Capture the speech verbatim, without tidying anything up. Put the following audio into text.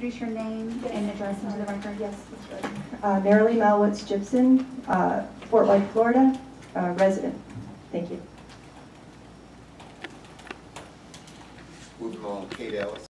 introduce your name and address into the record? Yes, that's right. Uh, Merrillee Malwitz-Jipson, uh, Fort White, Florida, uh, resident. Thank you. Moving on, Kate Ellis.